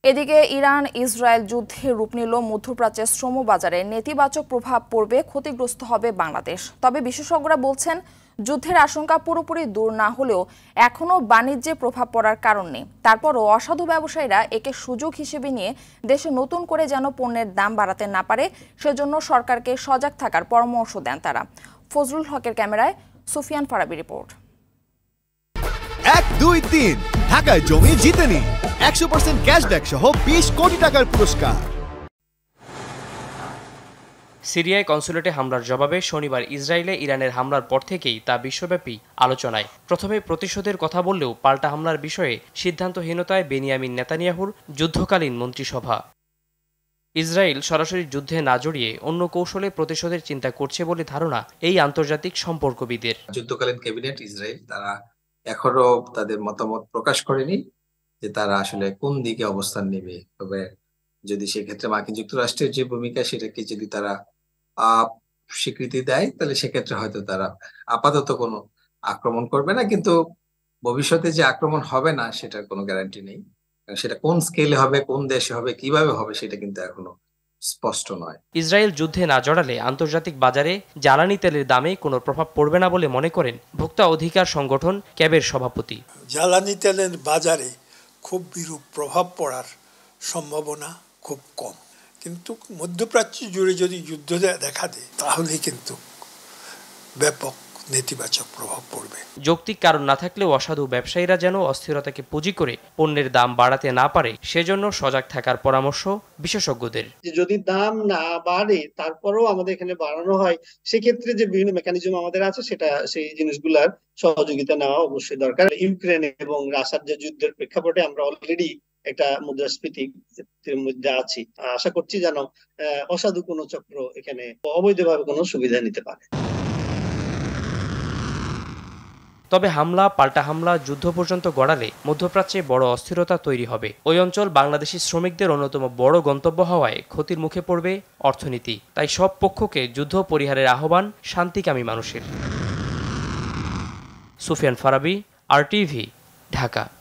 এদিকে Iran Israel যুদ্ধে রূপ নিল মধ্যপ্রাচ্যের শ্রম বাজারে নেতিবাচক প্রভাব পড়বে, ক্ষতিগ্রস্ত হবে বাংলাদেশ। তবে বিশেষজ্ঞরা বলছেন যুদ্ধের আশঙ্কা পুরোপুরি দূর না হলেও এখনও বাণিজ্যে প্রভাব পড়ার কারণ নেই। তারপরও অসাধু ব্যবসায়ীরা একে সুযোগ হিসেবে নিয়ে দেশে নতুন করে যেন পণ্যের দাম বাড়াতে না পারে সেজন্য সরকারকে সজাগ থাকার পরামর্শ দেন তারা। ফজলুল হকের ক্যামেরায় সুফিয়ান ফারাবি রিপোর্ট। 1, 2, 3 ঢাকায় জমি জিতে নিন 100% ক্যাশব্যাক সহ 20 কোটি টাকার পুরস্কার। সিরিয়ায় কনসুলেটে হামলার জবাবে শনিবার ইসরায়েলে ইরানের হামলার পর থেকেই তা বিশ্বব্যাপী আলোচনায়। প্রথমে প্রতিশোধের কথা বললেও পাল্টা হামলার বিষয়ে সিদ্ধান্তহীনতায় বেনিয়ামিন নেতানিয়াহুর যুদ্ধকালীন মন্ত্রিসভা। ইসরায়েল সরাসরি যুদ্ধে না জড়িয়ে অন্য কৌশলে প্রতিশোধের চিন্তা করছে বলে ধারণা এই আন্তর্জাতিক সম্পর্কবিদের। যুদ্ধকালীন ক্যাবিনেট ইসরায়েল তারা এখনো তাদের মতামত প্রকাশ করেনি যে তারা আসলে কোন দিকে অবস্থান নেবে। তবে যদি সেক্ষেত্রে মার্কিন যুক্তরাষ্ট্রের যে ভূমিকা সেটাকে যদি তারা স্বীকৃতি দেয় তাহলে সেক্ষেত্রে হয়তো তারা আপাতত কোনো আক্রমণ করবে না, কিন্তু ভবিষ্যতে যে আক্রমণ হবে না সেটার কোনো গ্যারান্টি নেই। সেটা কোন স্কেলে হবে, কোন দেশে হবে, কিভাবে হবে সেটা কিন্তু এখনো স্পষ্ট নয়। ইসরায়েল যুদ্ধে না জড়ালে আন্তর্জাতিক বাজারে জ্বালানি তেলের দামে কোনো প্রভাব পড়বে না বলে মনে করেন ভোক্তা অধিকার সংগঠন ক্যাবের সভাপতি। জ্বালানি তেলের বাজারে খুব বিরূপ প্রভাব পড়ার সম্ভাবনা খুব কম, কিন্তু মধ্যপ্রাচ্য জুড়ে যদি যুদ্ধ দেখা দেয় তাহলে কিন্তু ব্যাপক নেতিবাচক প্রভাব পড়বে। যৌক্তিক কারণ না থাকলেও অসাধু ব্যবসায়ীরা যেন অস্থিরতাকে পুঁজি করে পণ্যের দাম বাড়াতে না পারে সেজন্য সজাগ থাকার পরামর্শ বিশেষজ্ঞদের। যদি দাম না বাড়ে তারপরেও আমাদের এখানে বাড়ানো হয়, সেক্ষেত্রে যে বিভিন্ন মেকানিজম আমাদের আছে সেটা সেই জিনিসগুলার সহযোগিতা নেওয়া অবশ্যই দরকার। ইউক্রেন এবং রাশিয়ার যে যুদ্ধের প্রেক্ষাপটে আমরা অলরেডি একটা মুদ্রাস্ফীতির মধ্যে আছি। আশা করছি যেন অসাধু কোনো চক্র এখানে অবৈধভাবে কোনো সুবিধা নিতে পারে। তবে হামলা পাল্টা হামলা যুদ্ধ পর্যন্ত গড়ালে মধ্যপ্রাচ্যে বড় অস্থিরতা তৈরি হবে। ওই অঞ্চল বাংলাদেশি শ্রমিকদের অন্যতম বড় গন্তব্য হওয়ায় ক্ষতির মুখে পড়বে অর্থনীতি। তাই সব পক্ষকে যুদ্ধ পরিহারের আহ্বান শান্তিকামী মানুষের। সুফিয়ান ফারাবি, RTV, ঢাকা।